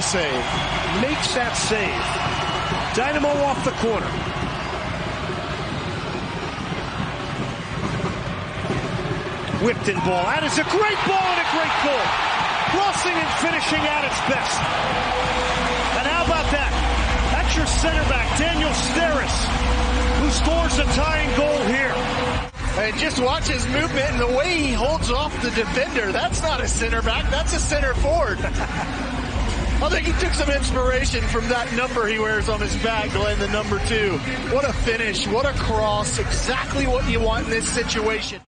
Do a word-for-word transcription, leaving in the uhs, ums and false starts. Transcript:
save. Makes that save. Dynamo off the corner. Whipped in ball. That is a great ball and a great goal. Crossing and finishing at its best. And how about that? That's your center back, Daniel Steres, who scores a tying goal here. And just watch his movement and the way he holds off the defender. That's not a center back, that's a center forward. I think he took some inspiration from that number he wears on his back, Glenn, the number two. What a finish, what a cross, exactly what you want in this situation.